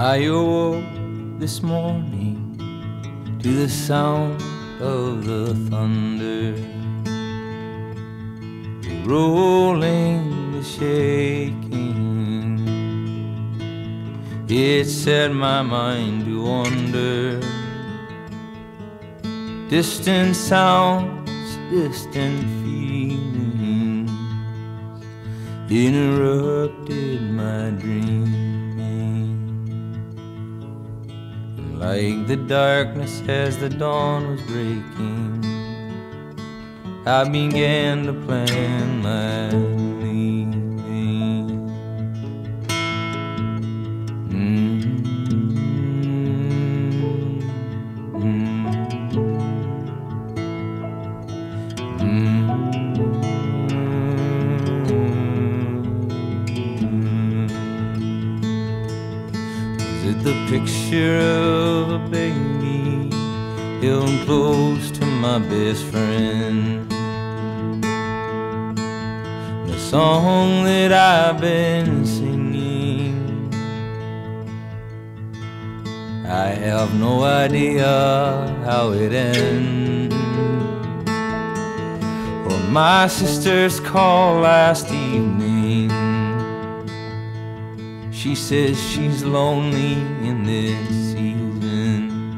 I awoke this morning to the sound of the thunder, the rolling, the shaking. It set my mind to wonder. Distant sounds, distant feelings interrupted my dreaming. And like the darkness as the dawn was breaking, I began to plan my leaving. Was it the picture of a baby held close to my best friend? The song that I've been singing, I have no idea how it ends. Or my sister's call last evening, she says she's lonely in this season.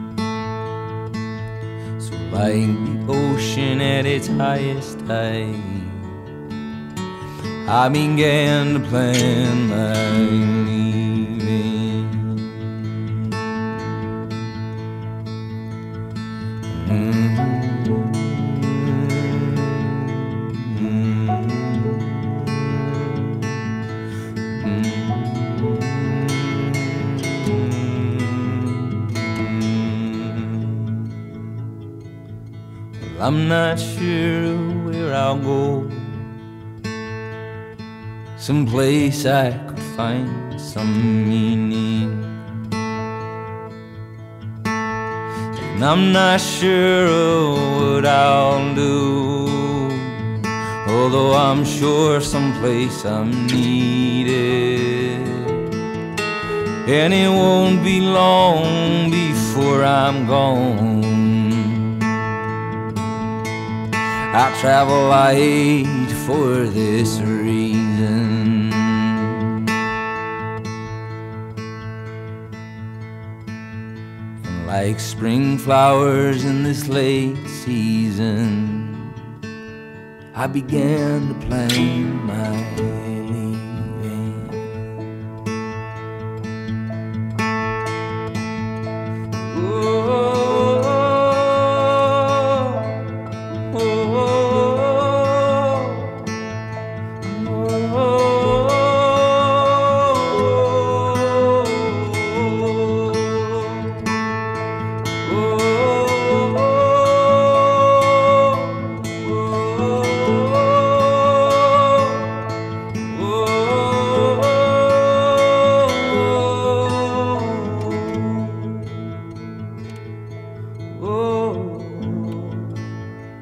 So like the ocean at its highest tide, I began to plan my leaving. Well, I'm not sure where I'll go, someplace I could find some meaning. And I'm not sure what I'll do, although I'm sure someplace I'm needed. And it won't be long before I'm gone. I travel light for this reason. And like spring flowers in this late season, I began to plan my leaving.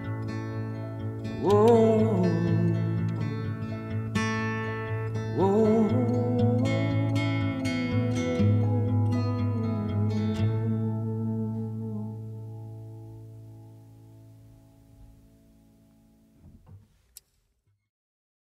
Whoa.